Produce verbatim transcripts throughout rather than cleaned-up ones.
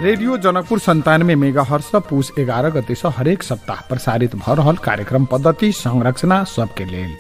Radio Janakpur संतानवे mega हर्ष पूस एगारह गते से हरेक सप्ताह प्रसारित भ रहल कार्यक्रम पद्धति संरचना सबके लेल।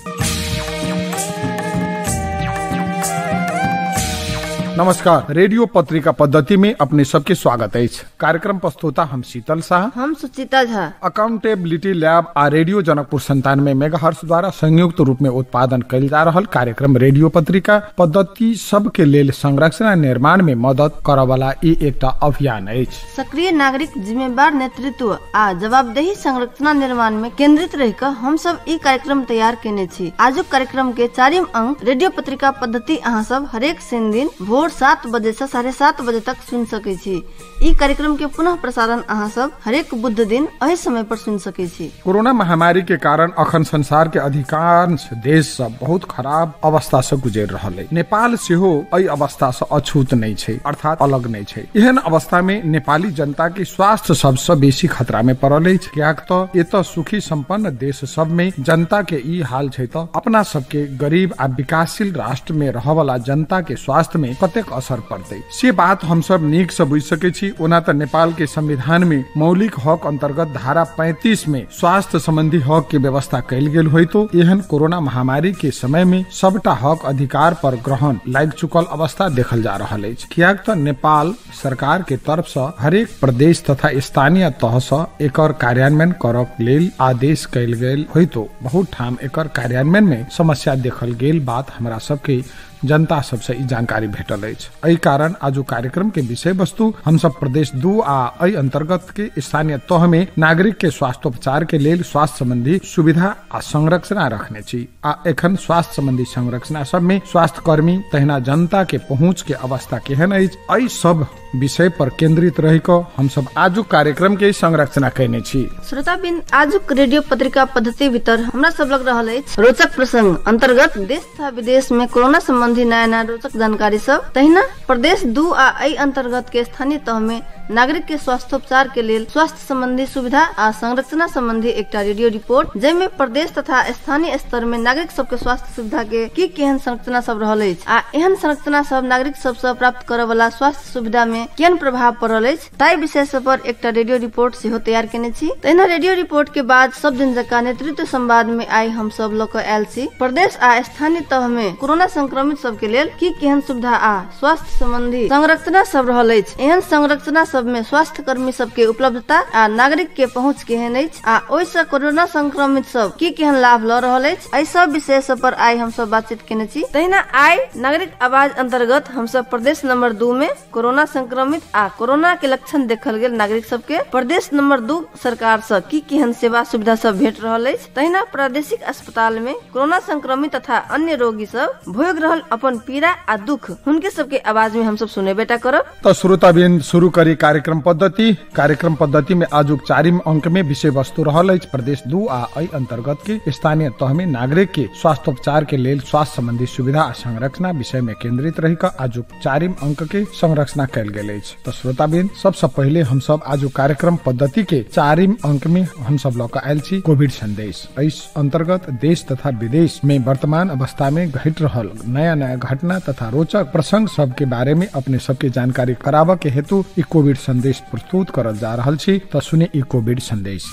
नमस्कार, रेडियो पत्रिका पद्धति में अपने सबके स्वागत है। कार्यक्रम प्रस्तुता हम शीतल शाह, हम सुचिता झा। अकाउंटेबिलिटी लैब आ रेडियो जनकपुर संतानवे मेगाहर्ट्ज द्वारा संयुक्त रूप में उत्पादन कयल जा रहल कार्यक्रम रेडियो पत्रिका पद्धति सबके लेल संरचना निर्माण में मदद करय वाला ई एकटा अभियान अछि। सक्रिय नागरिक, जिम्मेदार नेतृत्व आ जवाबदेही संरचना निर्माण में केंद्रित रह कर हम सब ई कार्यक्रम तैयार केने छी। आजुक कार्यक्रम के चारिम अंक रेडियो पत्रिका पद्धति अहाँ सब हरेक शनि दिन भोर सात बजे से साढ़े सात बजे तक सुन सके छी। ई कार्यक्रम के पुनः प्रसारण अहाँ सब हरेक बुध दिन एही समय पर सुन सके छी। कोरोना महामारी के कारण अखन संसार के अधिकांश देश सब बहुत खराब अवस्था से गुजर रहल है। नेपाल सेहो एही अवस्था से अछूत नहीं छै, अर्थात अलग नहीं छै। एहन अवस्था में नेपाली जनता के स्वास्थ्य सबसे बेसी खतरा में पड़ल अछि। कियाक त एत सुखी संपन्न देश सब में जनता के ई हाल छै त अपना सबके गरीब आ विकासशील राष्ट्र में रह वाला जनता के स्वास्थ्य में कतेक असर पड़ते से बात हम सब नीक से बुझ सके छी। ओना त नेपाल के संविधान में मौलिक हक अंतर्गत धारा पैंतीस में स्वास्थ्य संबंधी हक के व्यवस्था कयल गेल होइतो एहन कोरोना महामारी के समय में सबटा हक अधिकार पर ग्रहण लाग चुकल अवस्था देखल जा रहल अछि। कियाक त नेपाल सरकार के तरफ से हरेक प्रदेश तथा स्थानीय तह से एकर कार्यान्वयन करक लेल आदेश कयल गेल होइतो बहुत ठाम एकर कार्यान्वयन में समस्या देखल गेल बात हमरा सबके जनता सबसे ई जानकारी भेटल अछि। एहि कारण आज कार्यक्रम के विषय वस्तु हम सब प्रदेश दू आ एहि अंतर्गत के स्थानीय तह में नागरिक के स्वास्थ्योपचार के लेल स्वास्थ्य संबंधी सुविधा आ संरचना रखने छी। आ एखन स्वास्थ्य संबंधी संरचना सब में स्वास्थ्य कर्मी तहिना जनता के पहुंच के अवस्था केहन अछि, एहि सब विषय पर केंद्रित रहि क हम सब आजुक कार्यक्रम के संरचना कैने छी। श्रोताबिन, आजुक रेडियो पत्रिका पद्धति भीतर हमरा सब लग रहल अछि रोचक प्रसंग अंतर्गत देश तथा विदेश में कोरोना संबंधी नया नया रोचक जानकारी सब, तहिना प्रदेश दू आ एहि अंतर्गत के स्थानीय तह में नागरिक के स्वास्थ्योपचार के लेल स्वास्थ्य संबंधी सुविधा आ संरचना संबंधी एकटा रेडियो रिपोर्ट, जैमे प्रदेश तथा स्थानीय स्तर में नागरिक सबके स्वास्थ्य सुविधा के की केहन संरचना सब रहल अछि आ एहन संरचना सब नागरिक सब से प्राप्त करय वाला स्वास्थ्य सुविधा में केहन प्रभाव पड़ल अछि ताहि विषय सब पर एकटा रेडियो रिपोर्ट सेहो तैयार केने छी। तहिना रेडियो रिपोर्ट के बाद सब दिन जकां नेतृत्व संवाद में आई हम सब ल क आयल छी प्रदेश आ स्थानीय तह में कोरोना संक्रमित सब के लेल की केहन सुविधा आ स्वास्थ्य संबंधी संरचना सब रहल अछि, एहन संरचना सब में स्वास्थ्य कर्मी सबके उपलब्धता आ नागरिक के पहुंच केहन अछि आ ओहि से कोरोना संक्रमित सब की केहन लाभ ल रहल अछि, एहि सब विषय सब पर आई हम सब बातचीत केने छी। तहिना आई नागरिक आवाज अंतर्गत हम सब प्रदेश नंबर दू में कोरोना संक्रमित आ कोरोना के लक्षण देखल गेल नागरिक सबके प्रदेश नंबर दू सरकार से की केहन सेवा सुविधा सब भेट रहल अछि, तहिना प्रादेशिक अस्पताल में कोरोना संक्रमित तथा अन्य रोगी सब भोग रहल अपन पीड़ा आ दुख हुनके सबके आवाज में हम सब सुने बेटा करब। तो श्रोताबिन, शुरू करी कार्यक्रम पद्धति। कार्यक्रम पद्धति में आजुक चारिम अंक में विषय वस्तु रहल अछि प्रदेश दू आ एहि अंतर्गत के स्थानीय तह में नागरिक के स्वास्थ्योपचार के लेल स्वास्थ्य संबंधी सुविधा आ संरचना विषय में केंद्रित रही का आजुक चारिम अंक के संरचना कयल गेल अछि। तो श्रोताबिन, सबसे पहले हम सब आजुक कार्यक्रम पद्धति के चारिम अंक में हम सब लौक आयल छी कोविड संदेश। इस अंतर्गत देश तथा विदेश में वर्तमान अवस्था में घट रहल नया नया घटना तथा रोचक प्रसंग सब के बारे में अपने सबके जानकारी कराबे के हेतु ई कोविड संदेश प्रस्तुत करल जा रहल छी। तो सुने ई कोविड संदेश।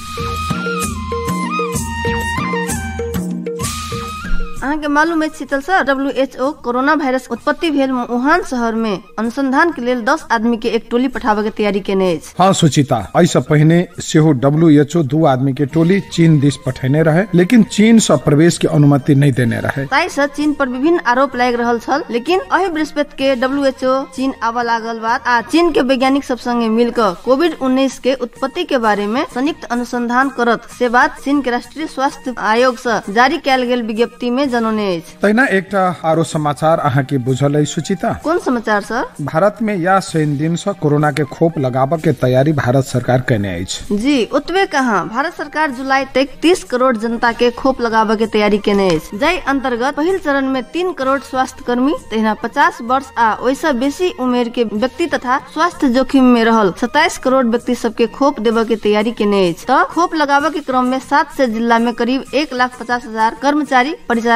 अहाँ के मालूम है Sheetal sir, W H O corona virus उत्पत्ति भेल वुहान शहर में अनुसंधान के लेल दस आदमी के एक टोली पठावे के तैयारी केने अछि। हाँ सुचिता, ऐसा पहले सेहो डब्ल्यू एच ओ दू आदमी के टोली चीन दिस पठेने रहे, लेकिन चीन से प्रवेश के अनुमति नहीं देने रहे। ताई से चीन पर विभिन्न आरोप लाग रहल छल, लेकिन एहि बृहस्पति के डब्ल्यू एच ओ चीन आवा लागल बात आ चीन के वैज्ञानिक सब संगे मिलकर कोविड उन्नीस के उत्पत्ति के बारे में संयुक्त अनुसंधान करत से बात चीन के राष्ट्रीय स्वास्थ्य आयोग से जारी कैल गेल विज्ञप्ति में जनौने अछि। तहिना एकटा आरो समाचार अहाँ के बुझल है सुचिता। कोन समाचार सर? भारत में या शनि दिन से कोरोना के खोप लगाबे के तैयारी भारत सरकार केने अछि। जी, ओतबे कहाँ, भारत सरकार जुलाई तक तीस करोड़ जनता के खोप लगाबे के तैयारी केने अछि, जय अंतर्गत पहिल चरण में तीन करोड़ स्वास्थ्य कर्मी तहिना पचास वर्ष आ ओइसे बेसी उमेर के व्यक्ति तथा स्वास्थ्य जोखिम में रहल सत्ताईस करोड़ व्यक्ति सबके खोप देवे के तैयारी केने अछि। तो खोप लगाबे के क्रम में सात से जिला में करीब एक लाख पचास हजार कर्मचारी परिचालन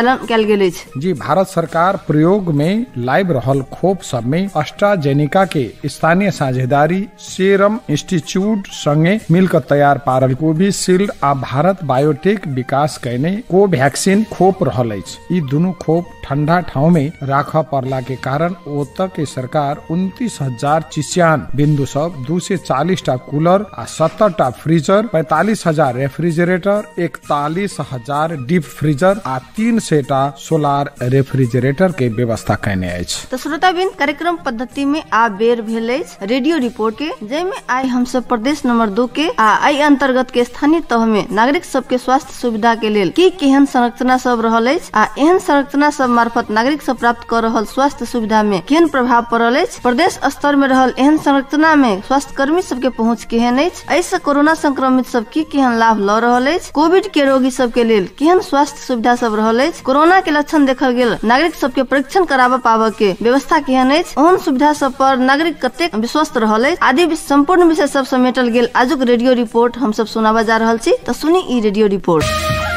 संचालन कयल गेल अछि। जी, भारत सरकार प्रयोग में लाइव रहल खोप सब में एस्ट्राजेनेका के स्थानीय साझेदारी सीरम इंस्टीट्यूट संगे मिलकर तैयार पारल कोविशील्ड आ भारत बायोटेक विकास कयने कोवैक्सीन खोप रहल अछि। ई दुनू खोप ठंडा ठाव में राखऽ पड़ला के कारण ओतऽ के सरकार उनतीस हजार चिसियान बिंदु सब दू सौ चालीस टा कूलर आ सत्तर टा फ्रीजर, पैंतालीस हजार रेफ्रिजरेटर, इकतालीस हजार डीप फ्रीजर आ तीन सौ टा सोलार रेफ्रिजरेटर के व्यवस्था कयने अछि। तो श्रोताबिन, कार्यक्रम पद्धति में आ बेर भेल अछि रेडियो रिपोर्ट के, जैमे आई हम सब प्रदेश नंबर दो के आ आई अंतर्गत के स्थानीय तह में नागरिक सब के स्वास्थ्य सुविधा के लेल की केहन संरचना सब रहल अछि आ एहन संरचना सब मार्फत नागरिक सब प्राप्त कर रहल स्वास्थ्य सुविधा में केहन प्रभाव पड़ल अछि, प्रदेश स्तर में रहल एहन संरचना में स्वास्थ्य कर्मी सब के पहुंच केहन अछि, ऐसे कोरोना संक्रमित सब की केहन लाभ ल रहल अछि, कोविड के रोगी सब के लेल केहन स्वास्थ्य सुविधा सब रहल अछि, कोरोना के लक्षण देखल गेल नागरिक सब के परीक्षण कराबऽ पाबऽ के व्यवस्था केहन अछि, ओहन सुविधा सब पर नागरिक कतेक विश्वस्त रहल अछि आदि संपूर्ण विषय सब समेटल गेल आजुक रेडियो रिपोर्ट हम सब सुनाबा जा रहल छी। तो सुनी ई रेडियो रिपोर्ट।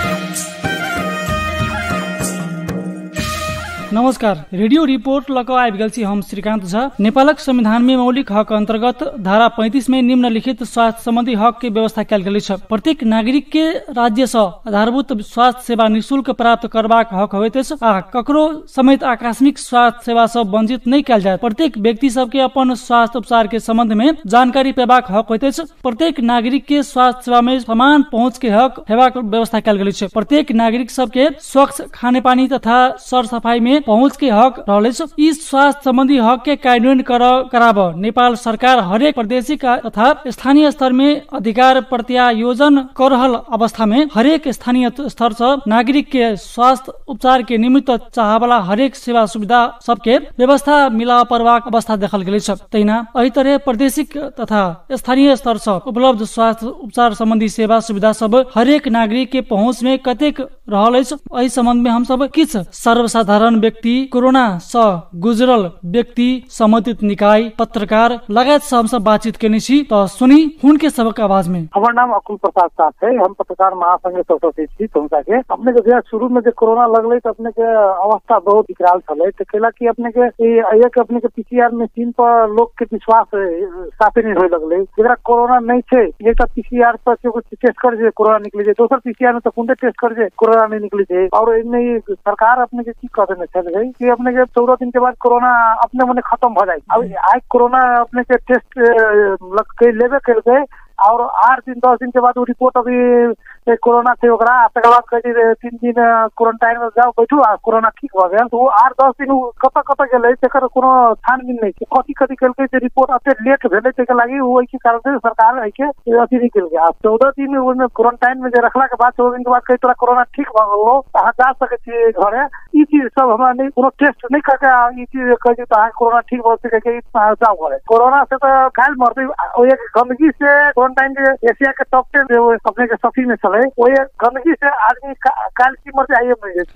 नमस्कार, रेडियो रिपोर्ट लक आबि गेल छी हम श्रीकांत झा। नेपालक संविधान में मौलिक हक अंतर्गत धारा पैंतीस में निम्नलिखित स्वास्थ्य संबंधी हक के व्यवस्था कयल गेल छै। प्रत्येक नागरिक के राज्य से आधारभूत स्वास्थ्य सेवा निःशुल्क प्राप्त करबाक हक होइत अछि आ ककरो समेत आकस्मिक स्वास्थ्य सेवा से वंचित नहीं कयल जाय। प्रत्येक व्यक्ति सबके अपन स्वास्थ्य उपचार के संबंध में जानकारी पेबाक हक होइत अछि। प्रत्येक नागरिक के स्वास्थ्य सेवा में समान पहुंच के हक हेबाक व्यवस्था कयल गेल छै। प्रत्येक नागरिक सबके स्वच्छ खाने पानी तथा सर सफाई में पहुंच के हक रहल अछि। ई स्वास्थ्य संबंधी हक के कार्यान्वयन कराब नेपाल सरकार हरेक प्रादेशिक तथा स्थानीय स्तर में अधिकार प्रत्यायोजन कर रहल अवस्था में हरेक स्थानीय स्तर से नागरिक के स्वास्थ्य उपचार के निमित्त चाहवाला हरेक सेवा सुविधा सबके व्यवस्था मिला परबाक अवस्था देखल गेल छै। तहिना एहि तरह प्रादेशिक तथा स्थानीय स्तर से उपलब्ध स्वास्थ्य उपचार संबंधी सेवा सुविधा सब हरेक नागरिक के पहुंच में कतेक रहल अछि, एहि संबंध में हम सब किछ सर्वसाधारण व्यक्ति, कोरोना से गुजरल व्यक्ति, संबंधित निकाय, पत्रकार लगायत से हम सब बातचीत केने छी। तो सुनी हुनके सबक आवाज में। हमार नाम अकुल प्रसाद साथ है, हम पत्रकार महासंघ सदस्य छी। तुमका के अपने के शुरू में जो कोरोना लगले तो अपने के अवस्था बहुत विकराल छले। तो केला कि अपने के ये के अपने के पीसीआर मशीन पर लोग के विश्वास काफी नहीं होय लगले। जेकरा कोरोना नहीं छे ये तो पीसीआर पर कुछ टेस्ट कर जे कोरोना निकले जे, दोसर पीसीआर में तो कुंडे टेस्ट कर जे कोरोना नहीं निकले जे। और इनमें सरकार अपने के की कर देने छे कि अपने के चौदह दिन के बाद कोरोना अपने मने खत्म हो जाए। अब आज कोरोना अपने के टेस्ट लग के लेवे कर गए और आठ दिन दस दिन के बाद वो रिपोर्ट अभी कोरोना थे ओकरा तकर बाद कही तीन दिन क्वारंटाइन में जाओ बैठू आ कोरोना ठीक हो गया। तो वो आठ दस दिन कत कत गए तेकर कोनो छानबीन नहीं कथी कथी कल के रिपोर्ट अते लेट भेले तेके लागी वो के कारण से सरकार है के अथी निकल गया। चौदह दिन में क्वारंटाइन में रखला के बाद चौदह दिन के बाद कही तोरा कोरोना ठीक हो गलो अहाँ जा सके छी घरे। ई चीज सब हमरा नहीं कोनो टेस्ट नहीं करके ई चीज कही तो अहाँ कोरोना ठीक हो सके के जाओ घरे। कोरोना से तो घायल मरते एक गंदगी से क्वारंटाइन के एशिया के टॉप टेन अपने के सफी में चले वो ये गंदगी से आदमी काल की मर जाए।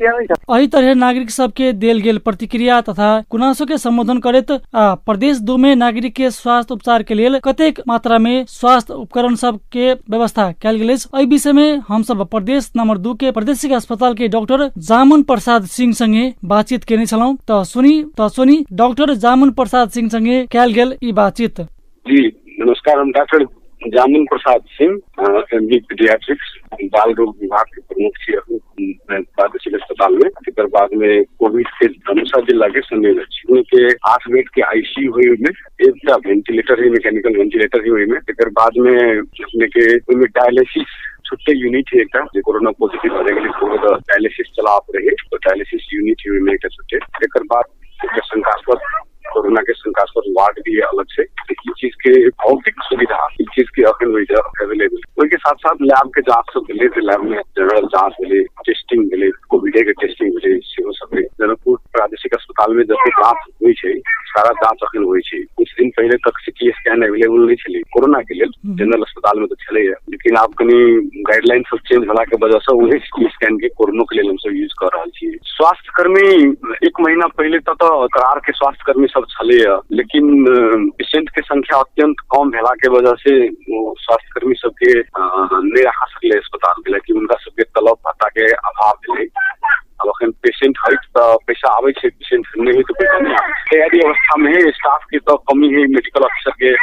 एही तरह नागरिक सबके देल गेल प्रतिक्रिया तथा गुनासो के संबोधन करैत प्रदेश दो में नागरिक के स्वास्थ्य उपचार के लिए कतेक मात्रा में स्वास्थ्य उपकरण सब के व्यवस्था कयल गेल अछि। एहि विषय में हम सब प्रदेश नंबर दो के प्रादेशिक अस्पताल के डॉक्टर जामुन प्रसाद सिंह संगे बातचीत केने छलौं। तो सुनी तो सुनी डॉक्टर जामुन प्रसाद सिंह संगे कयल गेल ई बातचीत। जी नमस्कार, हम doctor Jamun Prasad Singh, MD paediatrics, बाल रोग विभाग के प्रमुख छी प्रादेशिक अस्पताल में। एक बाद में कोविड के धनुषा जिला के संवेदक छी। उनके आठ बेड के आईसीयू हुई में एक वेंटिलेटर ही मैकेनिकल वेंटिलेटर ही हुई में। एक बाद में अपने के डायलिसिस छुट्टे यूनिट है एक कोरोना पॉजिटिव होने के लिए डायलिसिस चला आप रहे तो डायलिसिस यूनिट हुई में एक छुट्टे। एक बाद शंकास्पद कोरोना के शंकास्पद वार्ड भी है अलग से। इस चीज के भौतिक सुविधा इस चीज की अवेलेबल के साथ साथ लैब के जांच सब मिले, लैब में जनरल जांच मिले, टेस्टिंग मिले, कोविड के टेस्टिंग मिले, सेहो सब जनकपुर प्रादेशिक अस्पताल में जब जांच हुई है सारा जांच अखन हुई है। कुछ दिन पहले तक सिटी स्कैन अवेलेबल नहीं चले कोरोना के लिए जनरल अस्पताल में तो चले है, लेकिन आप कहीं गाइडलाइन सब चेंज होला के वजह से वही सिटी स्कैन के कोरोना के लिए हम सब यूज कर रहा है। स्वास्थ्य कर्मी एक महीना पहले तक तो करार के स्वास्थ्य कर्मी सब चले है, लेकिन पेशेंट के संख्या अत्यंत कम भेला के वजह से स्वास्थ्य कर्मी सबके नहीं रखा सकले अस्पताल में, कि उनका सबके तलब भत्ता के अभाव भेले। अब अखन पेशेंट है तो पैसा आवे छे, पेशेंट नहीं है तो पैसा नहीं आवे। तैयारी अवस्था में है, स्टाफ की तो कमी है, मेडिकल अफसर के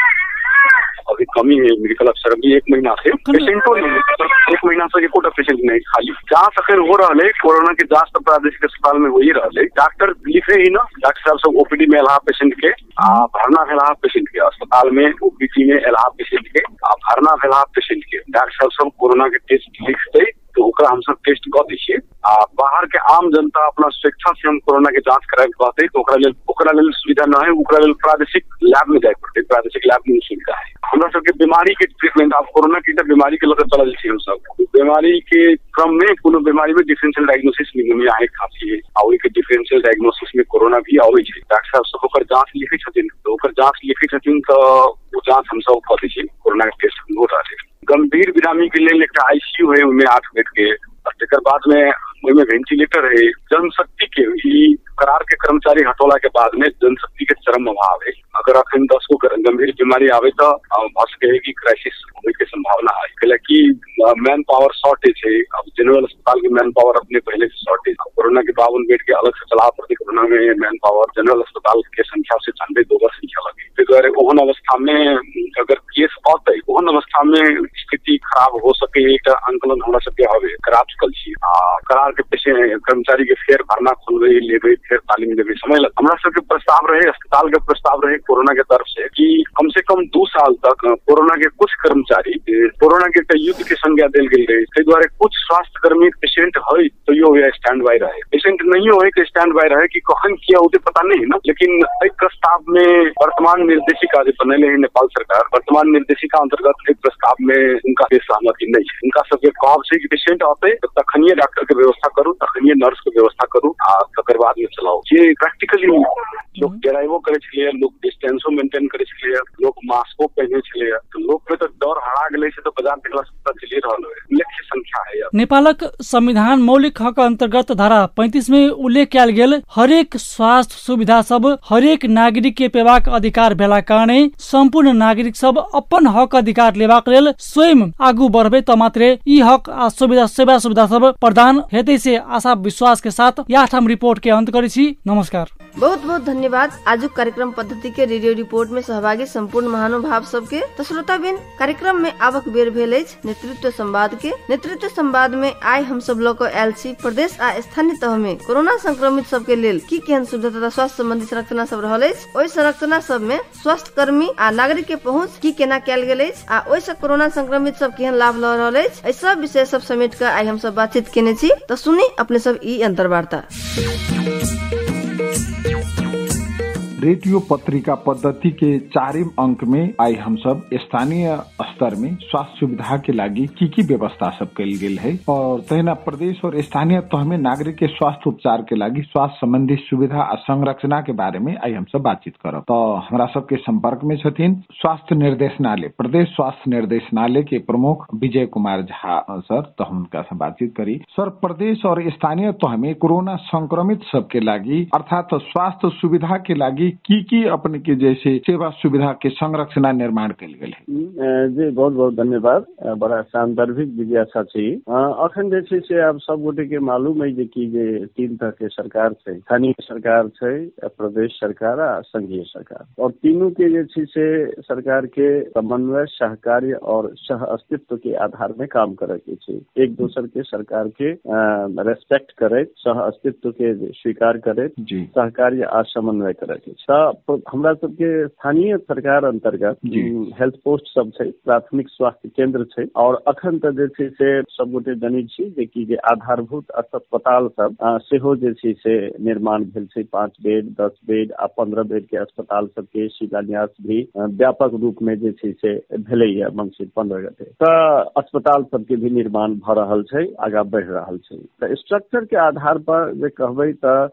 अभी कमी है, मेडिकल अफसर अभी एक महीना से पेशेंटों नहीं, एक महीना से एकोटा पेशेंट नहीं खाली जांच अखिर हो रहा है। कोरोना की जांच तो प्रादेशिक अस्पताल में हो ही रहा है। डॉक्टर लिखे ही ना, डॉक्टर साहब सब ओपीडी में एलाहा पेशेंट के आ भरना भेला पेशेंट के, अस्पताल में ओपीडी में एलाहा पेशेंट के आ भरना भेला पेशेंट के डॉक्टर साहब सब कोरोना के टेस्ट लिख दे तो ओकरा हम सब टेस्ट कर दीजिए। आ बाहर के आम जनता अपना स्वेच्छा से हम कोरोना के जांच कराए कहते तो ओकरा लेल ओकरा लेल सुविधा न है, ओकरा लेल प्रादेशिक लैब में जाए पड़ते, प्रादेशिक लैब में सुविधा है। हमरा सबके बीमारी के ट्रीटमेंट आप कोरोना की बीमारी के लेकर चलल छी, हम सब बीमारी के क्रम में कोनो बीमारी में डिफरेंशियल डायग्नोसिस निमोनिया है, खांसी है, आ ओई के डिफरेंशियल डायग्नोसिस में कोरोना भी आवे छै। डॉक्टर साहब सब ओकर जांच लिखे छथिन तो ओकर जांच लिखे छथिन तो वो जांच हम सब कर दै छी, कोरोना के टेस्ट हो रहा है। गंभीर बीमारी के लिए एक आईसीयू है, उनमें आठ बेड के, और बाद में उनमें वेंटिलेटर है। जनशक्ति के ही करार के कर्मचारी हटोला के बाद में जनशक्ति के चरम अभाव है। अगर अखन दस को गंभीर बीमारी आवे तो भस कहे की क्राइसिस होने की संभावना है, कि मैन पावर शॉर्टेज है। अब जनरल अस्पताल की मैन पावर अपने पहले से शॉर्टेज, कोरोना के बावन बेड के अलग से चला पड़ती, कोरोना में मैन पावर जनरल अस्पताल के संख्या से छानबे दो बार संख्या लगे। ओहन अवस्था में अगर केस आते ओहन अवस्था में स्थिति खराब हो सके एक आंकलन हमरा सबके हवे करा चुकल छी। करार के पेशेंट कर्मचारी के फेर भरना खोलबे लेबे फिर तालीम देबे समय लग। हमरा सबके प्रस्ताव रहे, अस्पताल के प्रस्ताव रहे कोरोना के तरफ से कि कम से कम दो साल तक कोरोना के कुछ कर्मचारी कोरोना के युद्ध के संज्ञा देल गेल रहे, ताहि द्वारे कुछ स्वास्थ्य कर्मी पेशेंट है तो यो स्टैंड बाय रहे, पेशेंट नहीं हो के स्टैंड बाय रहे कि कखन किया उसे पता नहीं है ना। लेकिन एक प्रस्ताव में वर्तमान निर्देशिका जो बनले है नेपाल सरकार, वर्तमान निर्देशिका अंतर्गत एक प्रस्ताव में उनका सहमति नहीं है। उनका सबके कहब से कि पेशेंट आते तखनिए डॉक्टर के व्यवस्था करू, तखनिए नर्स के व्यवस्था करू आ तकर बाद में चलाओ। ये प्रैक्टिकली लोग ड्राइवो करे छलिए, लोग डिस्टेंसो मेंटेन करे छलिए, लोग मास्को पहने छलिए, तो लोग पे तो डर हरा गेले से तो बाजार देखला पता चली रहल है। उल्लेख्य संख्या है। नेपालक संविधान मौलिक हक अंतर्गत धारा पैंतीस में उल्लेख कयल गेल हरेक स्वास्थ्य सुविधा सब हरेक नागरिक के पेबाक अधिकार भेला कारणे संपूर्ण नागरिक सब अपन हक अधिकार लेबाक लेल स्वयं आगू बढ़बे त मात्रे ई हक आ सुविधा सेवा सुविधा सब प्रदान हेतै से आशा विश्वास के साथ यह हम रिपोर्ट के अंत करै छी। नमस्कार, बहुत बहुत धन्यवाद। आजुक कार्यक्रम पद्धति के रेडियो रिपोर्ट में सहभागी संपूर्ण महानुभाव सबके। तो श्रोताबिन, कार्यक्रम में आवक बेर भेल अछि नेतृत्व संवाद के। नेतृत्व संवाद में आइ हम सब लोग आयल छी प्रदेश आ स्थानीय तह में कोरोना संक्रमित सबके लेल की केहन सुविधा तथा स्वास्थ्य संबंधी संरचना सब रहल अछि, ओहि संरचना सब में स्वास्थ्य कर्मी आ नागरिक के पहुंच की केना कयल गेल अछि आ ओहि से कोरोना संक्रमित सब केहन लाभ ल रहल अछि, एहि सब विषय सब समेट कर आइ हम सब बातचीत केने छी। तो सुनी अपने सब ई अंतर्वार्ता। रेडियो पत्रिका पद्धति के चारिम अंक में आई हम सब स्थानीय स्तर में स्वास्थ्य सुविधा के लागी की की व्यवस्था सब कल गेल है और तहिना प्रदेश और स्थानीय तह में नागरिक के स्वास्थ्य उपचार के लागी स्वास्थ्य संबंधी सुविधा और संरचना के बारे में आई हम सब बातचीत करब। तो हमारा सबके संपर्क में छथिन स्वास्थ्य निर्देशनालय, प्रदेश स्वास्थ्य निर्देशनालय के प्रमुख विजय कुमार झा सर। तो हम उनका से बातचीत करी। सर, प्रदेश और स्थानीय तह में कोरोना संक्रमित सबके लागी अर्थात स्वास्थ्य सुविधा के लागी की की अपने के जैसे सेवा सुविधा के संरचना निर्माण कल गेल है? जी बहुत बहुत धन्यवाद, बड़ा सांदर्भिक जिज्ञासा छी। अखन जे छै से आब सब गोटे के मालूम है कि जे तीन तरह के सरकार छै, स्थानीय सरकार छै, प्रदेश सरकार आ संघीय सरकार, और तीनों के जे छै से सरकार के समन्वय, सहकार्य और सह अस्तित्व के आधार में काम करे के छै। एक दोसर के सरकार के रेस्पेक्ट करे, सह अस्तित्व के स्वीकार करे, सहकार्य आ समन्वय करे के। हमरा सबके स्थानीय सरकार अंतर्गत हेल्थ पोस्ट सब छै, प्राथमिक स्वास्थ्य केंद्र छै, और अखन तक जे छै से सब गोटे जानै छी जे कि जे आधारभूत अस्पताल सब सेहो जे छै से निर्माण भेल छै। पाँच बेड, दस बेड आ पंद्रह बेड के अस्पताल सबके शिलान्यास भी व्यापक रूप में जे छै से भेलैया मंगसिर पंद्रह गते। तऽ अस्पताल सबके भी निर्माण भ रहल छै, आगा बढ़ि रहल छै। तऽ स्ट्रक्चर के आधार पर जे कहबै तऽ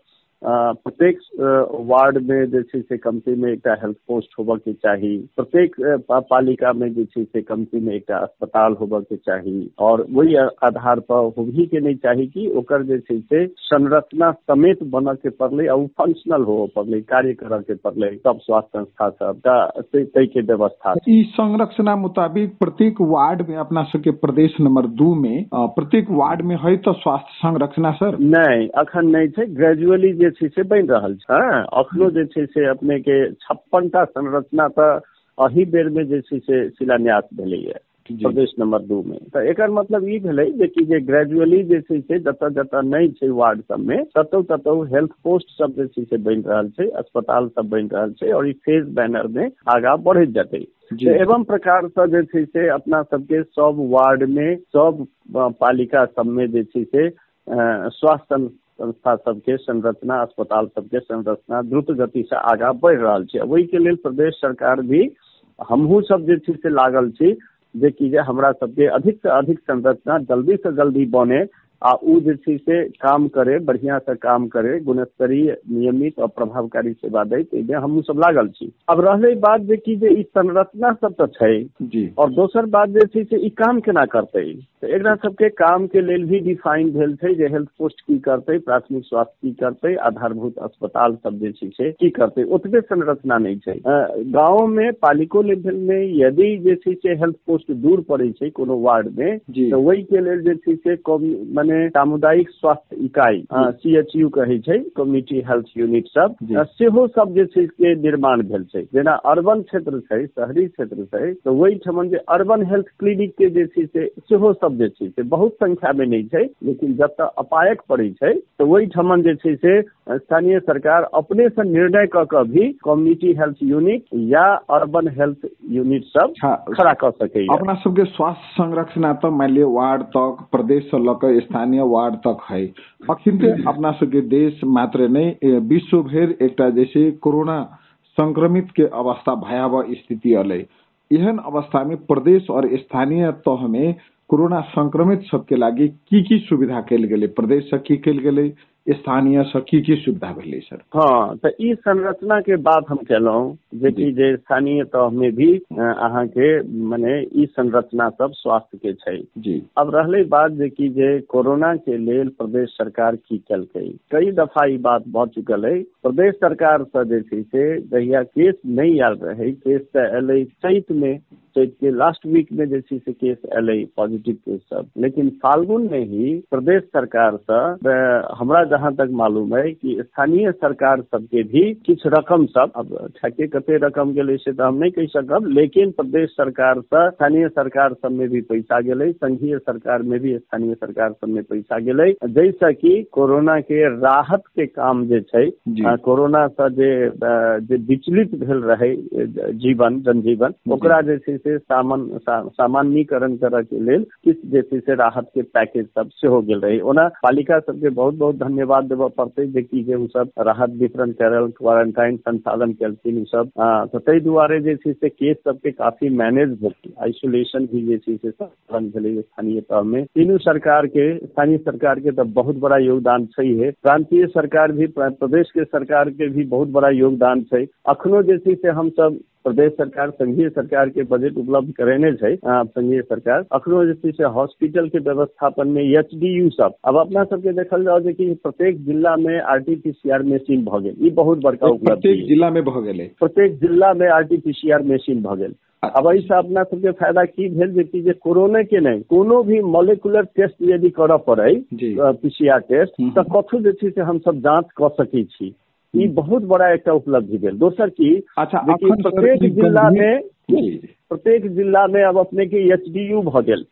प्रत्येक वार्ड में जे छै से कमती में एकटा हेल्थ पोस्ट होबऽ के चाही, प्रत्येक पालिका में जे छै से कमती में एकटा अस्पताल होबऽ के चाही, और वही आधार पर होबही के नहीं चाही कि ओकर जे छै से संरचना समेत बनऽ के पड़ले और फंक्शनल हो पड़ले, कार्य करऽ के पड़ले सब स्वास्थ्य संस्था सब तय के व्यवस्था। ई संरचना मुताबिक प्रत्येक वार्ड में अपना सबके प्रदेश नंबर दू में प्रत्येक वार्ड में है तो स्वास्थ्य संरचना सर नहीं अखन नहीं छै, ग्रेजुअली जे छै से बनि रहल छै। अखनो जे छै से अपने के छप्पन टा संरचना तऽ अही बेर में जे छै से शिलान्यास भेलैया प्रदेश नंबर दू में। तो एकर मतलब ई भेलै जे कि जे ग्रेजुअली जे छै से जतऽ जतऽ नहीं छै वार्ड सब में ततौ ततौ हेल्थ पोस्ट सब जे छै से बनि रहल छै, अस्पताल सब बनि रहल छै, और ई फेज बैनर में आगा बढ़ैत जेतै। एवं प्रकार से जे छै से अपना सबके सब वार्ड में सब पालिका सब में जे छै से स्वास्थ्य संस्था सबके संरचना, अस्पताल सबके संरचना द्रुत गति से आगा बढ़ि रहल छै। वही के लेल प्रदेश सरकार भी हमहू सब जे छै से लागल छी जे कि जे हमरा सबके अधिक से अधिक संरचना जल्दी से जल्दी बने आ उ जे छै से काम करे, बढ़िया से काम करे, गुणस्तरीय नियमित और प्रभावकारी सेवा दे, ताहिमे हमहूँ सब लागल छी। अब रहलै बात जे कि जे ई संरचना सब तऽ छै जी, और दोसर बात जे छै से ई काम केना करतै, तो एकरा सबके काम के लेल भी डिफाइन भेल छै जे हेल्थ पोस्ट की करतै, प्राथमिक स्वास्थ्य की करतै, आधारभूत अस्पताल सब जे छै से की करतै, ओतबे संरचना नहीं छै। गाँव में पालिको लेवल में यदि जे छै से हेल्थ पोस्ट दूर पड़ै छै कोनो वार्ड में, तो वही के लेल जे छै से माने सामुदायिक स्वास्थ्य इकाई सी एच यू कहे छै, कम्युनिटी हेल्थ यूनिट सब सेहो सब जे छै के निर्माण भेल छै। जेना अर्बन क्षेत्र छै, शहरी क्षेत्र छै, तो वही ठमन जे अर्बन हेल्थ क्लिनिक के जे छै से सेहो सब जे छै से बहुत संख्या में नहीं छै, लेकिन जतऽ अपायक पड़ै छै तो वही ठमन जे छै से स्थानीय सरकार अपने से निर्णय क के भी कम्युनिटी हेल्थ यूनिट या अर्बन हेल्थ यूनिट सब खड़ा कर सके। अपना सबके स्वास्थ्य संरचना तो मान लियो वार्ड तक, प्रदेश से लकर स्थानीय वार्ड तक है। अखिन अपना सबके देश मात्र नहीं विश्व भर एकटा जैसे कोरोना संक्रमित के अवस्था भयावह स्थिति अलै, एहन अवस्था में प्रदेश और स्थानीय तह में कोरोना संक्रमित सबके लागी की की सुविधा कैल गेलै, प्रदेश से की कैल गेलै, स्थानीय से की की सुविधा भेलै सर? हाँ, तो ई संरचना के बात हम कहलौं जे कि जे स्थानीय तह में भी अहाँ के माने ई संरचना सब स्वास्थ्य के छै जी। अब रहले बात जे कि जे कोरोना के लेल प्रदेश सरकार की केलकै, कई दफा ई बात भऽ चुकल है। प्रदेश सरकार से जे छै से जहिया केस नहीं आयल रहे, केस तऽ एलै चैत में, चैत के लास्ट वीक में जे छै से केस एलै पॉजिटिव केस सब, लेकिन फाल्गुन में ही प्रदेश सरकार से हमरा जहाँ तक मालूम है कि स्थानीय सरकार सबके भी किछ रकम सब, अब ठेके कते रकम गेलै से तो हम नहीं कह सकब, लेकिन प्रदेश सरकार से स्थानीय सरकार सब में भी पैसा गेलै, संघीय सरकार में भी स्थानीय सरकार सब में पैसा गेलै, जैसा कि कोरोना के राहत के काम जे छै, कोरोना से जे जे विचलित भेल रहे जीवन जनजीवन, ओकरा जे छै से सामान सामान्यीकरण करऽ के लेल किछ जे छै से राहत के पैकेज सब सेहो गेल रहे। ओना पालिका सबके बहुत बहुत धन्यवाद देबऽ पड़तै जे कि जे उ सब राहत वितरण करल, क्वारंटाइन संचालन केलखिन, उ सब तऽ ताहि दुआरे जे छै से केस सबके काफी मैनेज भेल, आइसोलेशन भी जे छै से संचालन भेलै स्थानीय तह में। तीनू सरकार के, स्थानीय सरकार के तो बहुत बड़ा योगदान छै है, प्रांतीय सरकार भी, प्रदेश के सरकार के भी बहुत बड़ा योगदान छै। अखनो जे छै से हम सब प्रदेश सरकार संघीय सरकार के बजट उपलब्ध करेने छै, संघीय सरकार अखनो जे छै से हॉस्पिटल के व्यवस्थापन में एच डी यू सब, अब अपना सबके देखल जाओ जे कि प्रत्येक जिला में R T P C R machine भऽ गेल, ई बहुत बड़का उपलब्धि, प्रत्येक जिला में भऽ गेलै, प्रत्येक जिला में R T P C R machine भऽ गेल। अब एहिसँ अपना सबके फायदा की भेल जे कि जे कोरोना के नहीं, कोनो भी मॉलिक्यूलर टेस्ट यदि करऽ पड़ै पी सी आर टेस्ट, तऽ कथु जे छै से हम सब जांच कऽ सकै छी, ई बहुत बड़ा एक उपलब्धि भेल। दोसर की, अच्छा प्रत्येक जिला में प्रत्येक जिला में अब अपने के एच डी यू भऽ गेल,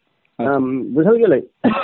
बुझल गेलै।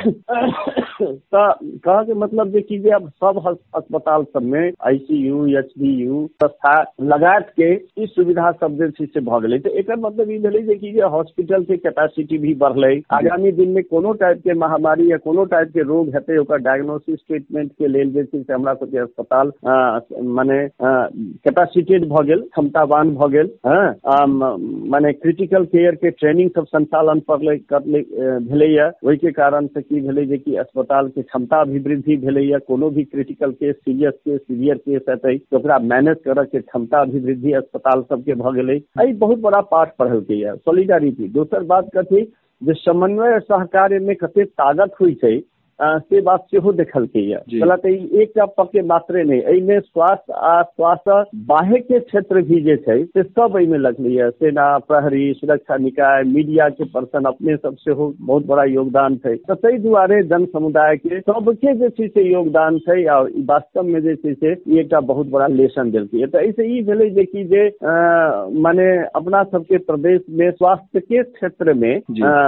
तऽ कहा के मतलब जे कि जे अब सब अस्पताल सब में I C U, H D U व्यवस्था लगा के ई सुविधा सब जे छै से भऽ गेलै। तऽ एकर मतलब ई भेलै जे कि जे हॉस्पिटल के कैपेसिटी भी बढ़लै, आगामी दिन में कोनो टाइप के महामारी या कोनो टाइप के रोग हेतै, ओकर डायग्नोसिस ट्रीटमेंट के लेल जे छै से हमरा सबके अस्पताल माने कैपेसिटेड भऽ गेल, क्षमतावान भऽ गेल, माने क्रिटिकल केयर के ट्रेनिंग सब संचालन करलै भेलैया। ओहि के कारण से की भेलै जे कि अस्पताल अस्पताल के क्षमता अभिवृद्धि भेलैया। कोनो भी critical case, serious case, severe case हेतै तो ओकरा मैनेज करऽ के क्षमता अभिवृद्धि अस्पताल सबके भऽ गेलै। एहि बहुत बड़ा पाठ पढ़लकै यऽ सॉलिडारिटी। दोसर बात कथी जे समन्वय सहकार्य में कते ताकत होइ छै से बात सेहो देखलकै यऽ। गलत एकटा पक्के मात्रे नहीं, एहिमे स्वास्थ्य आ स्वास्थ्य बाह्य के क्षेत्र भी जे छै से सब एहिमे लगलै यऽ। सेना, प्रहरी, सुरक्षा निकाय, मीडिया के पर्सन अपने सब सेहो बहुत बड़ा योगदान छै। तऽ ताहि दुआरे जन समुदाय के सबके जे छै से योगदान छै और वास्तव में जे छै से ई एकटा बहुत बड़ा लेसन देलकै। तऽ एहिसँ ई भेलै जे कि जे माने अपना सबके प्रदेश में स्वास्थ्य के क्षेत्र में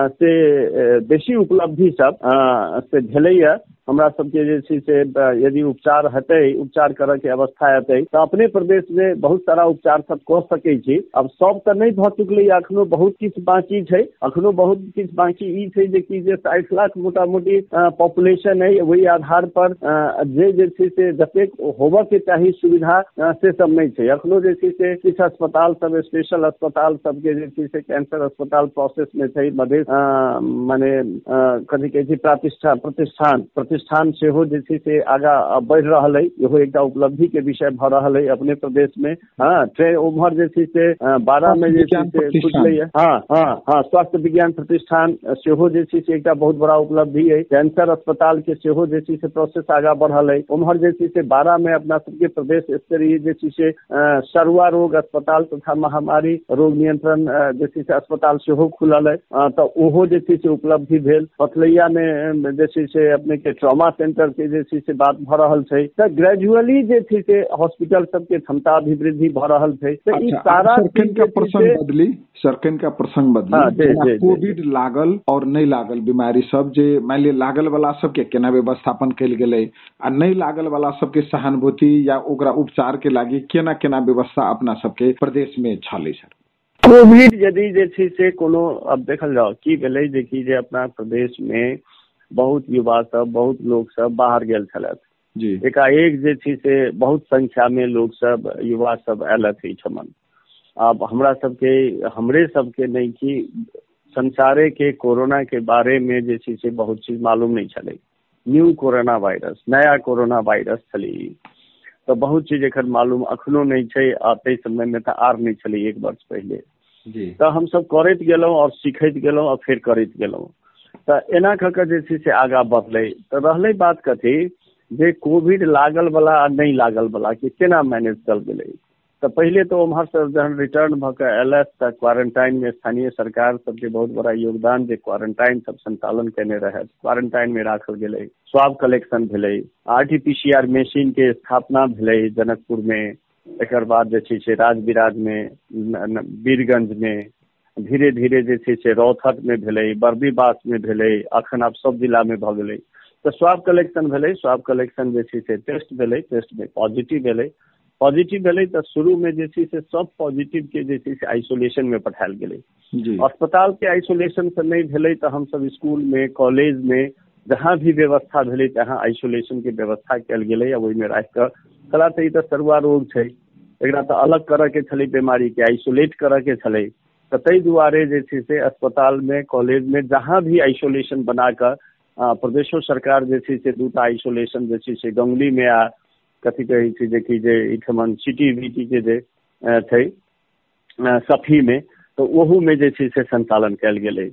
से बेसी उपलब्धि सब से भेलैया। हमरा सबके जे छै से यदि उपचार हेतै, उपचार करऽ के अवस्था हेतै तऽ अपने प्रदेश में बहुत सारा उपचार सब कऽ सकै छी। अब सब तऽ नहि भऽ चुकलै, अखनो बहुत किछु बाकी छै। अखनो बहुत किछु बाकी ई छै जे कि जे साठि लाख मोटा मोटी पॉपुलेशन है, वही आधार पर जे जे छै से जतेक होबऽ के चाही सुविधा से सब नहीं छै। अखनो जे छै से किछु अस्पताल सब, स्पेशल अस्पताल सबके जे छै से कैंसर अस्पताल प्रोसेस में छै। मधेश माने कथी कहै छै प्रतिष्ठा प्रतिष्ठान प्रतिष्ठान सेहो जे छै से आगा बढ़ि रहल है। इहो एकटा उपलब्धि के विषय भऽ रहल है अपने प्रदेश में। हाँ, ट्रेन उम्हर जे छै से बारह में जे छै से खुजलै है। हाँ हाँ हाँ स्वास्थ्य विज्ञान प्रतिष्ठान सेहो जे छै से एकटा बहुत बड़ा उपलब्धि है। कैंसर अस्पताल के सेहो जे छै से प्रोसेस आगा बढ़ल है। उम्हर जे छै से बारह में अपना सबके प्रदेश स्तरीय जे छै से सरुआ रोग अस्पताल तथा महामारी रोग नियंत्रण जे छै से अस्पताल सेहो खुलल है। तऽ ओहो जे छै से उपलब्धि भेल। पथलैया में जे छै से अपने के ट्रॉमा सेंटर के जे छै से बात भऽ रहल छै। तऽ ग्रेजुअली जे छै से हॉस्पिटल सबके क्षमता अभिवृद्धि भऽ रहल छै। तऽ ई सारा सरकन का प्रसंग बदली सरकन का प्रसंग बदली कोविड लागल और नहीं लागल बीमारी सब जे मान लिया लागल वाला सबके केना व्यवस्थापन कयल गेलै आ नहीं लागल वाला सबके सहानुभूति या ओकरा उपचार के लागी केना केना व्यवस्था अपना सबके प्रदेश में छलै सर? कोविड यदि जे छै से कोनो अब देखल जाओ की भेलै जे कि जे अपना प्रदेश में बहुत युवा सब, बहुत लोग सब बाहर गेल छलथि। एकाएक जे छै से बहुत संख्या में लोग सब, युवा सब अयलथि एहिठमन। अब हमरा सबके हमरे सबके नहीं कि संसारे के कोरोना के बारे में जे छै से बहुत चीज मालूम नहीं छलै। न्यू कोरोना वायरस, नया कोरोना वायरस छलै। तो बहुत चीज एखन मालूम अखनो नहीं छै आ ताहि समय में तऽ आर नहीं छलै एक वर्ष पहले। तऽ हम सब करैत गेलहुँ और सीखैत गेलहुँ और फिर करैत गेलहुँ। तऽ एना कऽ के जे छै से आगाँ बढ़लै। तऽ रहलै बात कथी जे कोविड लागल वाला आ नहीं लागल वाला के केना मैनेज कल गेलै। तऽ पहिले तो उम्हर से जहन रिटर्न भऽ के अयलथि तऽ क्वारंटाइन में स्थानीय सरकार सबके बहुत बड़ा योगदान जे क्वारंटाइन सब संचालन केने रहथि, क्वारंटाइन में राखल गेलै। स्वाब कलेक्शन भेलै, आरटीपीसीआर मशीन के स्थापना भेलै जनकपुर में, एकर बाद जे छै से राजबिराज में, वीरगंज में, धीरे धीरे जे छै से रौथट में भेलै, बर्दीवास में भेलै, अखन आब सब जिला में भऽ गेलै। तऽ स्वाब कलेक्शन भेलै, स्वाब कलेक्शन जे छै से टेस्ट भेलै, टेस्ट में पॉजिटिव भेलै, पॉजिटिव भेलै तऽ शुरू में जे छै से सब पॉजिटिव के जे छै से आइसोलेशन में पठायल गेलै। अस्पताल के आइसोलेशन से नहीं भेलै तऽ हम सब स्कूल में, कॉलेज में जहाँ भी व्यवस्था भेलै तहाँ आइसोलेशन के व्यवस्था कयल गेलै। ओहि में राखि कऽ कला तऽ ई तऽ सरुआ रोग छै, एकरा तऽ अलग करऽ के छलै, बीमारी के आइसोलेट करऽ के छलै। तऽ ताहि दुआरे जे छै से अस्पताल में, कॉलेज में जहाँ भी आइसोलेशन बना कऽ प्रदेशो सरकार जे छै से दूटा आइसोलेशन जे छै से गंगली में आ कथी कहै छै जे कि जे एहिठमन सिटी वीटी के जे छै सफी में, तऽ ओहू में जे छै से संचालन कयल गेलै।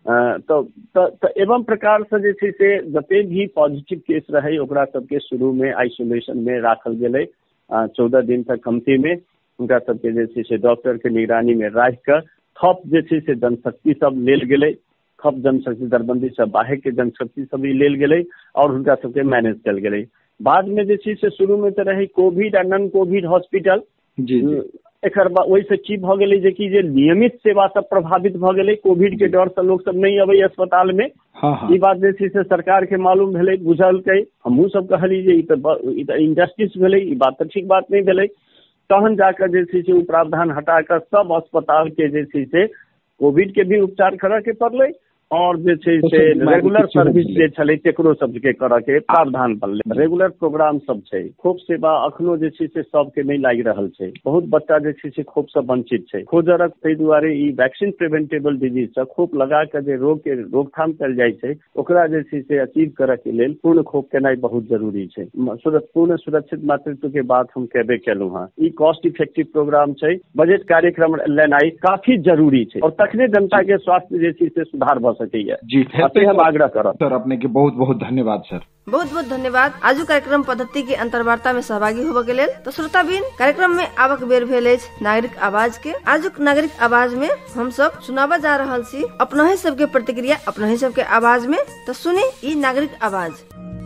तऽ एवं प्रकार से जे छै से जते भी पॉजिटिव केस रहे ओकरा सबके शुरू में आइसोलेशन में राखल गेलै। चौदह दिन तक कमती में उनका सबके जे छै से डॉक्टर के निगरानी में राखि कऽ खप जे छै से जनशक्ति सब लेल गेलै। खप जनशक्ति दरबंदी सब बाहर के जनशक्ति सब ई लेल गेलै और हुनका सबके मैनेज कयल गेलै। बाद में जे छै से शुरू में तऽ रही कोविड आ नॉन कोविड हॉस्पिटल। एकर बाद ओहि से की भऽ गेलै जे कि जे नियमित सेवा सब प्रभावित भऽ गेलै। कोविड के डर से लोग सब नहीं अबै अस्पताल में। ई बात जे छै से सरकार के मालूम भेलै, बुझलकै। हमहूँ सब कहली जे ई तऽ इंजस्टिस भेलै, ई बात तऽ ठीक बात नहीं भेलै। तहन जाकर जे छै से प्रावधान हटा कर सब अस्पताल के जे छै से कोविड के भी उपचार करऽ के पड़लै और जे छै से रेगुलर सर्विस जे छलै तेकरो सबके करऽ के प्रावधान बनलै। रेगुलर प्रोग्राम सब छै, खोप सेवा अखनो जे छै से सबके नहि लागि रहल छै, बहुत बच्चा जे छै से खोप से वंचित छै। खोजरक ताहि दुआरे ई वैक्सीन प्रिवेंटेबल डिजीज से खोप लगा के जे रोग के रोकथाम कयल जाइ छै ओकरा जे छै से अचीव करऽ के लेल पूर्ण खोप केनाइ बहुत जरूरी छै। पूर्ण सुरक्षित मातृत्व के बात हम कहबे केलहुँ हँ, ई कॉस्ट इफेक्टिव प्रोग्राम छै, बजट कार्यक्रम लेनाइ काफी जरूरी छै और तखने जनता के स्वास्थ्य जे छै से सुधार भऽ सकैया। जी हम आग्रह करब सर। अपने के बहुत बहुत धन्यवाद सर। बहुत बहुत धन्यवाद आजू कार्यक्रम पद्धति के अंतर्वार्ता में सहभागी होबे के लेल। तो श्रोताबिन, कार्यक्रम में आबक बेर भेल अछि नागरिक आवाज के। आजुक नागरिक आवाज में हम सब सुनावा जा रहल छी अपना ही सबके प्रतिक्रिया, अपना ही सबके आवाज में। तो सुनी ई नागरिक आवाज।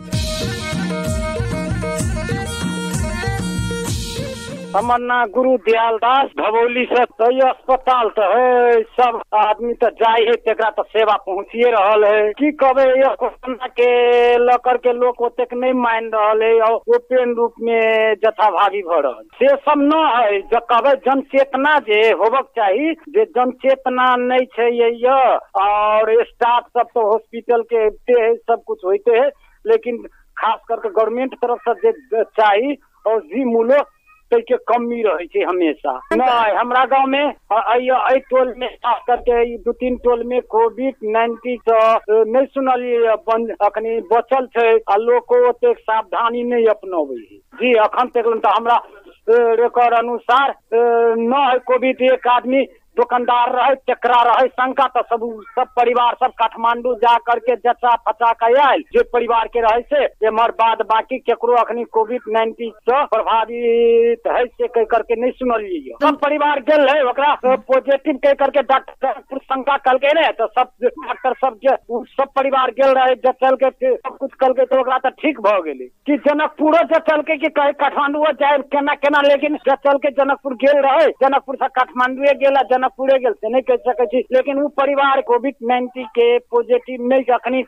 हमर नाम गुरु दयाल दास भवौली से। तो ये अस्पताल तो है, सब आदमी तो जाए है, तेकरा तो सेवा पहुँचिए रहल है। की कहबे ये कोरोना के लकर के लोग ओतेक नहीं मान रहल है और ओपन रूप में जथाभावी भ रहल से सब न है। जो कहबे जन चेतना जे होबक चाहिए, जे जन चेतना नहीं छै ये, और स्टाफ सब तो हॉस्पिटल के है, सब कुछ होते है, लेकिन खास करके गवर्नमेंट तरफ से जे चाहिए और जी मूल्य के कमी रहे छै हमेशा। नहीं हमरा गांव में आई टोल में खास करके दू तीन टोल में कोविड नाइन्टीन से नहीं सुनलिए अखनी बचल छै आ लोग को ओते सावधानी नहीं अपनावे जी। अखन तक तो हमरा रेकॉर्ड अनुसार न है कोविड। एक आदमी दुकानदार रहे, चकरा रहे, शंका तो सब सब परिवार सब काठमांडू जा करके जचा फचा के आयल जे परिवार के रहे से एमहर बाद बाकी केकरो अखनी कोविड नाइन्टीन से प्रभावित है से कह करके नहीं सुनलिए। सब परिवार गेल है, ओकरा पॉजिटिव कह करके डॉक्टर शंका कल के रहे, तो सब डॉक्टर सब सब परिवार गेल रहे, जचल के सब कुछ कल के तो ओकरा तो ठीक भ गेले। कि जनकपुरो जचल के कि कहे काठमांडू जाए केना केना, लेकिन जचल के जनकपुर गेल रहे, जनकपुर से काठमांडू गेला पूरे गेल से नहीं कह सके छी। लेकिन वो परिवार कोविड नाइन्टीन के पॉजिटिव नहीं अखनी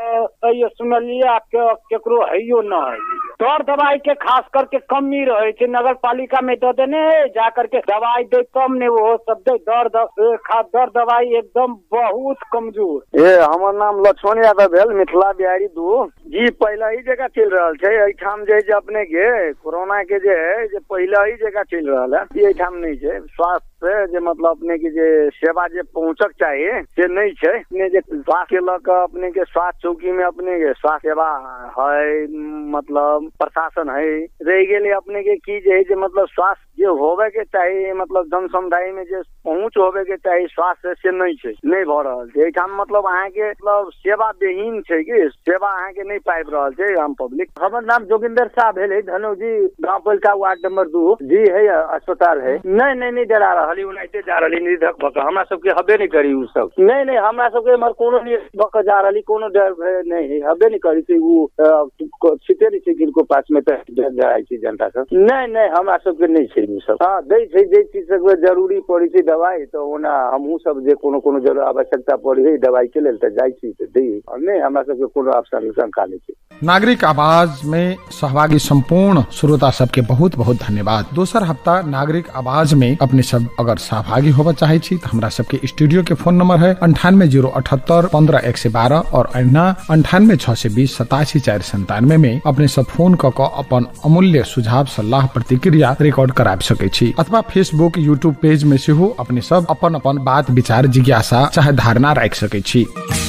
सुनलिए केकरो है न है। दर दवाई के खास करके कमी रहे छै, नगर पालिका में दे देने जा करके दवाई दे कम ने वो सब दे दर दर दवाई एकदम बहुत कमजोर। ए हमर नाम लक्ष्मण यादव भेल, मिथिला बिहारी दू जी। पहला ही जगह चल रहा है एठाम जे अपने के कोरोना के जे है जे पहला ही जगह चल रहा है, एठाम नहीं है। स्वास्थ्य जे मतलब अपने के जे सेवा जे पहुंचक चाहिए से नहीं है। अपने जे स्वास्थ्य के लग अपने के स्वास्थ्य चौकी में अपने के स्वास्थ्य सेवा है, मतलब प्रशासन है रह गए अपने के की जे, जे मतलब स्वास्थ्य जो होवे के चाहिए, मतलब जन समुदाय में जो पहुंच होवे के चाहिए स्वास्थ्य से नहीं है, नहीं भ रहल छै। मतलब अहाँ के मतलब सेवा बेहीन छै कि सेवा अहाँ के नहीं पाबि रहल छै आम पब्लिक। हमर नाम जोगिंदर शाह भेल है, धनौजी गाँव पालिका वार्ड नंबर दू जी है। अस्पताल है नहीं नहीं नहीं डरा रहा यूनाइटेड जा रही निधक भक हमरा सबके हबे नहीं करी उ सब। नहीं नहीं हमरा सबके मर कोनो नहीं भक जा रही, कोनो डर नहीं है, हबे नहीं करी छै। वो सीटे नहीं छै किनको पास में तो जाय छै जनता सब। नहीं नहीं हमरा सबके नहीं छै उ सब। हां दै छै जे चीज सब जरूरी पड़ी छै दवाई तो ओना हमहू सब जे कोनो कोनो जरूर आवश्यकता पड़ी है दवाई के लेल त जाय छी त दै। नहीं हमरा सबके कोनो अवसर शंका नहीं छै। नागरिक आवाज में सहभागी संपूर्ण श्रोता सबके बहुत बहुत धन्यवाद। दोसर हफ्ता नागरिक आवाज में अपने सब अगर सहभागी होबा चाहे छी तो हमरा सबके स्टूडियो के फोन नंबर है अंठानवे जीरो अठहत्तर पंद्रह एक सौ बारह और अन्ना अंठानवे छह सौ बीस सतासी चार संतानवे में अपने सब फोन क के अपन अमूल्य सुझाव सलाह प्रतिक्रिया रिकॉर्ड करा सके छी, अथवा फेसबुक यूट्यूब पेज में से हो अपने सब अपन अपन बात विचार जिज्ञासा चाहे धारणा रख सके छी।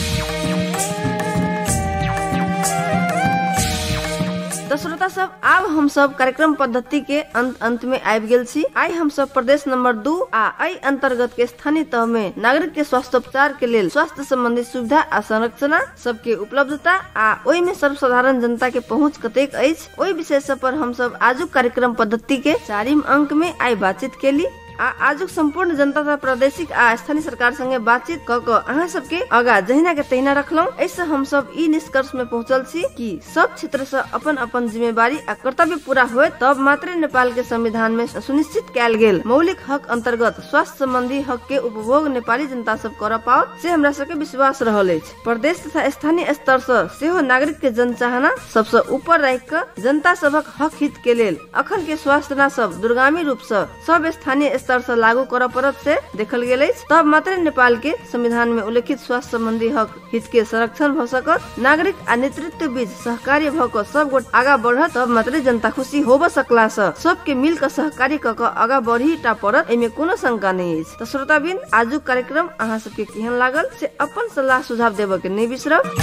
तो श्रोता सब अब हम सब कार्यक्रम पद्धति के अंत अंत में आबि गेल छी। आई हम सब प्रदेश नंबर दू आ आई अंतर्गत के स्थानीय तह में नागरिक के स्वास्थ्य उपचार के लेल स्वास्थ्य संबंधी सुविधा आ संरचना सबके उपलब्धता आ ओहि में सर्वसाधारण जनता के पहुंच कतेक अछि, ओहि विषय सब पर हम सब आजुक कार्यक्रम पद्धति के चारिम अंक में आई बातचीत केली। आ आजुक संपूर्ण जनता सा प्रादेशिक आ स्थानीय सरकार संगे बातचीत क क अहाँ सबके आगा जहिना के तहिना रखलौ। ऐसे हम सब ई निष्कर्ष में पहुंचल छी कि सब क्षेत्र से अपन अपन जिम्मेवारी आ कर्तव्य पूरा होय तब मात्र नेपाल के संविधान में सुनिश्चित कैल गेल मौलिक हक अंतर्गत स्वास्थ्य संबंधी हक के उपभोग नेपाली जनता सब कर पाओ से हमरा सबके विश्वास रहल अछि। प्रदेश तथा स्थानीय स्तर से सेहो नागरिक के जनचाहना सबसे ऊपर राखि क जनता सबक हक हित के लेल अखन के स्वास्थ्य सब दूरगामी रूप से सब स्थानीय स्तर से लागू कर पड़त से देखल गेल अछि, तब मात्र नेपाल के संविधान में उल्लेखित स्वास्थ्य संबंधी हक हित के संरक्षण भ सकत। नागरिक आ नेतृत्व बीच सहकार्य भ क सब गोट आगा बढ़त, तब मात्र जनता खुशी होब सकला से सबके मिल क सहकार्य क क आगा बढ़ी टा पड़त, एमे कोनो शंका नहीं अछि। तो श्रोताबिन, आजुक कार्यक्रम अहाँ सबके केहन लागल से अपन सलाह सुझाव देबे के नहीं बिसरब।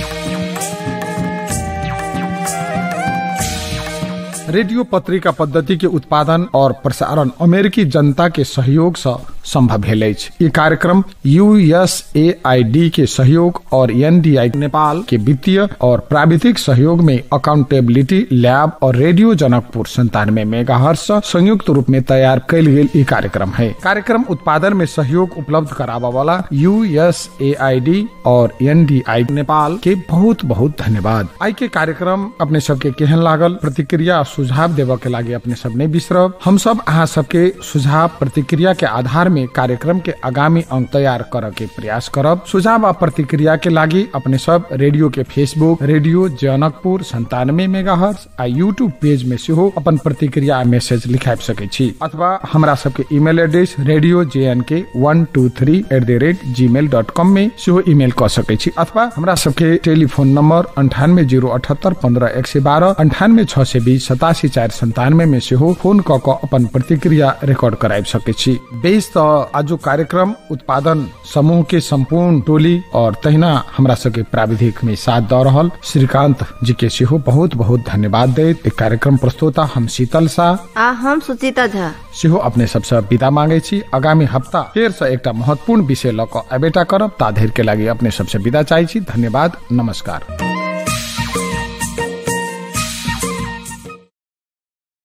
रेडियो पत्रिका पद्धति के उत्पादन और प्रसारण अमेरिकी जनता के सहयोग से संभव भेल अछि। ई कार्यक्रम यूएसएआईडी के सहयोग और एनडीआई नेपाल के वित्तीय और प्राविधिक सहयोग में अकाउंटेबिलिटी लैब और रेडियो जनकपुर संतानवे मेगाहर्ट्ज से संयुक्त रूप में तैयार कैल गेल ई कार्यक्रम है। कार्यक्रम उत्पादन में सहयोग उपलब्ध करावा वाला यूएसएआईडी और एनडीआई नेपाल के बहुत बहुत धन्यवाद। आई के कार्यक्रम अपने सबके केहन लागल, प्रतिक्रिया सुझाव देवे के लागे अपने सब नहीं बिसरब। हम सब अहाँ सबके सुझाव प्रतिक्रिया के आधार में कार्यक्रम के आगामी अंक तैयार करे के प्रयास करब। सुझाव आ प्रतिक्रिया के लागी अपने सब रेडियो के फेसबुक रेडियो जनकपुर संतानवे मेगाहर्ट्ज आ यूट्यूब पेज में सेहो अपन प्रतिक्रिया मैसेज लिखाब सके छी, अथवा हमरा सबके email address radio J N K one two three eight the rate Gmail dot com में सेहो ईमेल कर सके छी, अथवा हमरा सबके टेलीफोन नंबर अंठानवे जीरो अठहत्तर पंद्रह एक सौ बारह अंठानवे छह सौ बीस सतासी चार संतानवे में सेहो फोन क क अपन प्रतिक्रिया रिकॉर्ड कराब सके छी। बेस त आज कार्यक्रम उत्पादन समूह के संपूर्ण टोली और तहिना हमरा सबके प्राविधिक में साथ द रहल श्रीकांत जी के सेहो बहुत बहुत धन्यवाद दैत। कार्यक्रम प्रस्तोता हम शीतल शाह आ हम सुचिता झा सेहो अपने सबसे विदा मांगे छी। आगामी हफ्ता फेर से एकटा महत्वपूर्ण विषय ल क अबेटा करब, ता धैर के लागि अपने सबसे विदा चाहै छी। धन्यवाद, नमस्कार।